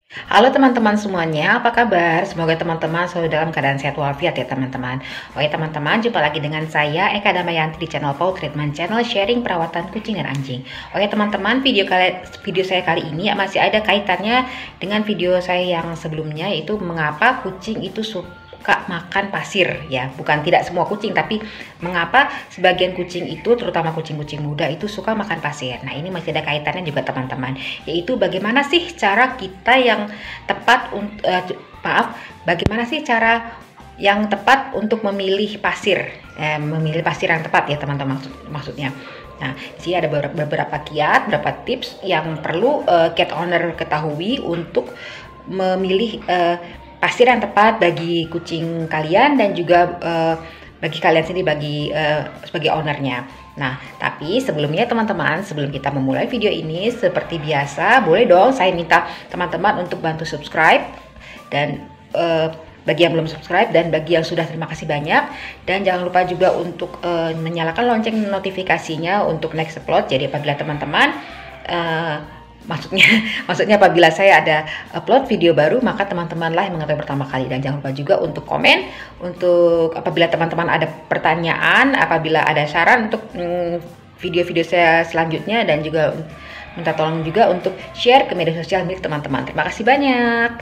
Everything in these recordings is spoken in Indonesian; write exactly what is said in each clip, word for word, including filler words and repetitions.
Halo teman-teman semuanya, apa kabar? Semoga teman-teman selalu dalam keadaan sehat walafiat ya teman-teman. Oke teman-teman, jumpa lagi dengan saya Eka Damayanti di channel Paw Treatment Channel, sharing perawatan kucing dan anjing. Oke teman-teman, video kali video saya kali ini masih ada kaitannya dengan video saya yang sebelumnya, yaitu mengapa kucing itu suka makan pasir ya. Bukan tidak semua kucing, tapi mengapa sebagian kucing itu, terutama kucing-kucing muda itu suka makan pasir. Nah ini masih ada kaitannya juga teman-teman, yaitu bagaimana sih cara kita yang tepat untuk uh, maaf bagaimana sih cara yang tepat untuk memilih pasir, eh, memilih pasir yang tepat ya teman-teman, maksud, maksudnya. Nah, di sini ada beberapa, beberapa kiat, beberapa tips yang perlu uh, cat owner ketahui untuk memilih uh, pasir yang tepat bagi kucing kalian dan juga uh, bagi kalian sendiri, bagi uh, sebagai ownernya. Nah, tapi sebelumnya teman-teman, sebelum kita memulai video ini, seperti biasa, boleh dong saya minta teman-teman untuk bantu subscribe, dan uh, bagi yang belum subscribe dan bagi yang sudah, terima kasih banyak. Dan jangan lupa juga untuk uh, menyalakan lonceng notifikasinya untuk next upload. Jadi apabila teman-teman uh, maksudnya maksudnya apabila saya ada upload video baru, maka teman-teman lah yang mengetahui pertama kali. Dan jangan lupa juga untuk komen, untuk apabila teman-teman ada pertanyaan, apabila ada saran untuk video-video hmm, saya selanjutnya, dan juga minta tolong juga untuk share ke media sosial milik teman-teman. Terima kasih banyak.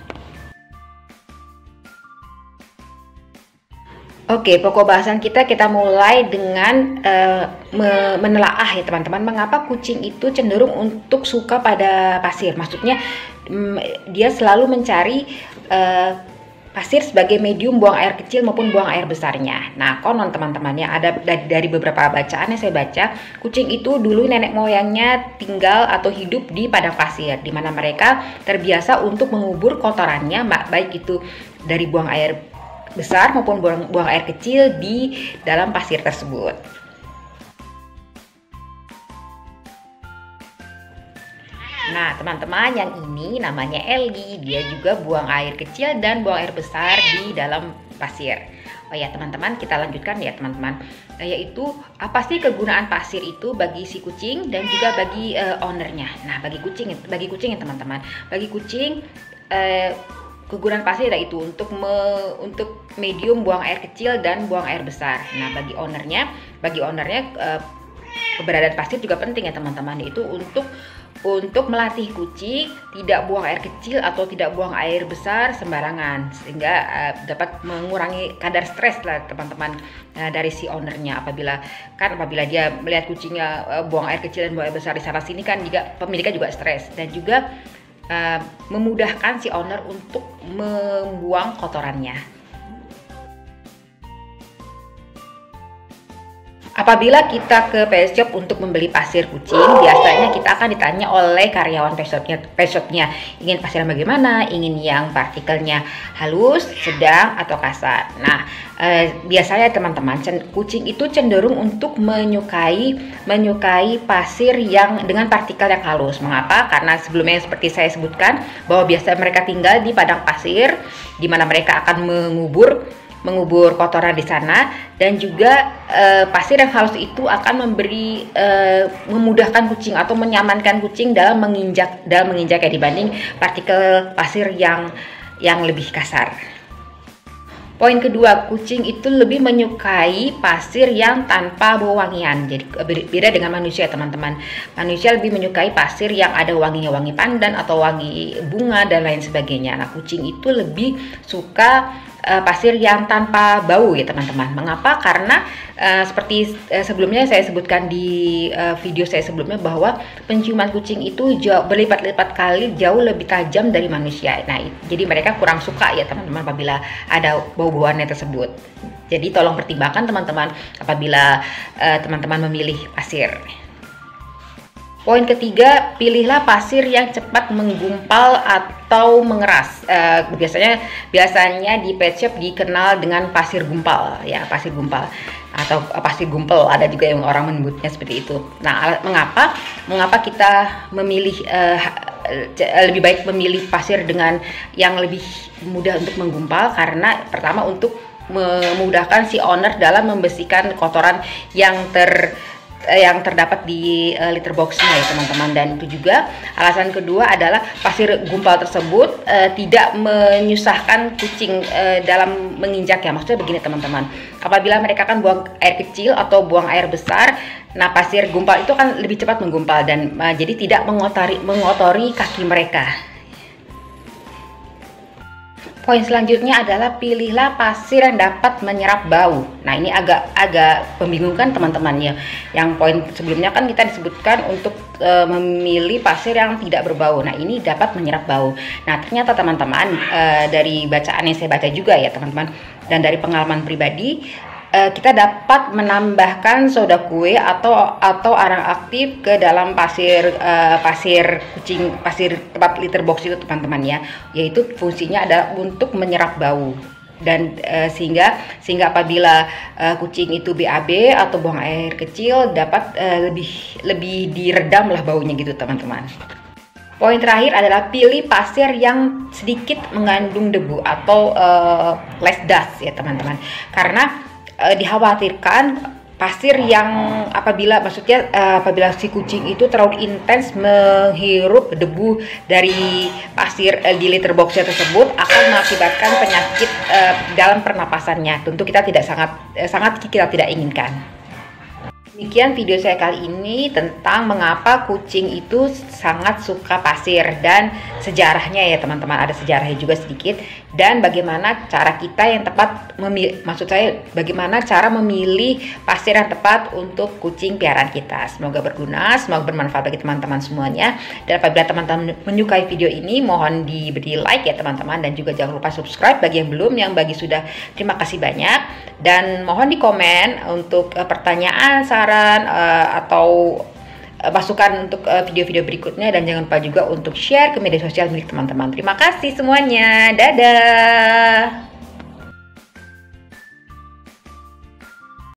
Oke, pokok bahasan kita kita mulai dengan uh, menelaah ya teman-teman, mengapa kucing itu cenderung untuk suka pada pasir. Maksudnya um, dia selalu mencari uh, pasir sebagai medium buang air kecil maupun buang air besarnya. Nah, konon teman-teman ya, ada dari beberapa bacaan yang saya baca, kucing itu dulu nenek moyangnya tinggal atau hidup di padang pasir, di mana mereka terbiasa untuk mengubur kotorannya, baik itu dari buang air besar maupun buang, buang air kecil di dalam pasir tersebut. Nah teman-teman, yang ini namanya Ellie, dia juga buang air kecil dan buang air besar di dalam pasir. Oh ya teman-teman, kita lanjutkan ya teman-teman, yaitu apa sih kegunaan pasir itu bagi si kucing dan juga bagi uh, ownernya. Nah bagi kucing, bagi kucing ya teman-teman, bagi kucing uh, kegunaan pasir yaitu untuk me, untuk medium buang air kecil dan buang air besar. Nah bagi ownernya, bagi ownernya uh, keberadaan pasir juga penting ya teman-teman, yaitu untuk untuk melatih kucing tidak buang air kecil atau tidak buang air besar sembarangan, sehingga uh, dapat mengurangi kadar stres lah teman-teman uh, dari si ownernya. Apabila kan apabila dia melihat kucingnya uh, buang air kecil dan buang air besar di sana sini, kan juga pemiliknya juga stres, dan juga Uh, memudahkan si owner untuk membuang kotorannya. Apabila kita ke pet shop untuk membeli pasir kucing, biasanya kita akan ditanya oleh karyawan pet shopnya, pet shopnya ingin pasir yang bagaimana, ingin yang partikelnya halus, sedang, atau kasar. Nah, eh, biasanya teman-teman, kucing itu cenderung untuk menyukai menyukai pasir yang dengan partikel yang halus. Mengapa? Karena sebelumnya seperti saya sebutkan bahwa biasanya mereka tinggal di padang pasir, di mana mereka akan mengubur mengubur kotoran di sana, dan juga e, pasir yang halus itu akan memberi e, memudahkan kucing atau menyamankan kucing dalam menginjak dalam menginjaknya dibanding partikel pasir yang yang lebih kasar. Poin kedua, kucing itu lebih menyukai pasir yang tanpa bau wangian. Jadi beda dengan manusia teman-teman. Manusia lebih menyukai pasir yang ada wanginya, wangi pandan atau wangi bunga dan lain sebagainya. Nah kucing itu lebih suka Uh, pasir yang tanpa bau ya teman-teman. Mengapa? Karena uh, seperti uh, sebelumnya saya sebutkan di uh, video saya sebelumnya, bahwa penciuman kucing itu jauh berlipat-lipat kali jauh lebih tajam dari manusia. Nah jadi mereka kurang suka ya teman-teman apabila ada bau-bauannya tersebut. Jadi tolong pertimbangkan teman-teman apabila teman-teman uh, memilih pasir. Poin ketiga, pilihlah pasir yang cepat menggumpal atau mengeras. Uh, biasanya biasanya di pet shop dikenal dengan pasir gumpal, ya pasir gumpal atau pasir gumpel. Ada juga yang orang menyebutnya seperti itu. Nah, mengapa mengapa kita memilih uh, lebih baik memilih pasir dengan yang lebih mudah untuk menggumpal? Karena pertama untuk memudahkan si owner dalam membersihkan kotoran yang ter yang terdapat di uh, litter boxnya ya teman-teman. Dan itu juga alasan kedua adalah pasir gumpal tersebut uh, tidak menyusahkan kucing uh, dalam menginjak ya. Maksudnya begini teman-teman, apabila mereka kan buang air kecil atau buang air besar, nah pasir gumpal itu kan lebih cepat menggumpal dan uh, jadi tidak mengotori mengotori kaki mereka. Poin selanjutnya adalah pilihlah pasir yang dapat menyerap bau. Nah ini agak agak membingungkan teman-teman ya. Yang poin sebelumnya kan kita disebutkan untuk e, memilih pasir yang tidak berbau. Nah ini dapat menyerap bau. Nah ternyata teman-teman e, dari bacaan yang saya baca juga ya teman-teman, dan dari pengalaman pribadi, Uh, kita dapat menambahkan soda kue atau atau arang aktif ke dalam pasir uh, pasir kucing pasir tempat litter box itu teman-teman ya, yaitu fungsinya adalah untuk menyerap bau dan uh, sehingga sehingga apabila uh, kucing itu B A B atau buang air kecil dapat uh, lebih lebih diredam lah baunya gitu teman-teman. Poin terakhir adalah pilih pasir yang sedikit mengandung debu atau uh, less dust ya teman-teman, karena Uh, dikhawatirkan pasir yang apabila maksudnya uh, apabila si kucing itu terlalu intens menghirup debu dari pasir uh, di litter boxnya tersebut akan mengakibatkan penyakit uh, dalam pernapasannya. Tentu kita tidak sangat uh, sangat kita tidak inginkan. Demikian video saya kali ini tentang mengapa kucing itu sangat suka pasir dan sejarahnya ya teman-teman, ada sejarahnya juga sedikit, dan bagaimana cara kita yang tepat memilih, maksud saya bagaimana cara memilih pasir yang tepat untuk kucing piaraan kita. Semoga berguna, semoga bermanfaat bagi teman-teman semuanya, dan apabila teman-teman menyukai video ini mohon diberi like ya teman-teman, dan juga jangan lupa subscribe bagi yang belum, yang bagi sudah terima kasih banyak, dan mohon di komen untuk uh, pertanyaan, saran uh, atau uh, masukan untuk video-video uh, berikutnya, dan jangan lupa juga untuk share ke media sosial milik teman-teman. Terima kasih semuanya, dadah.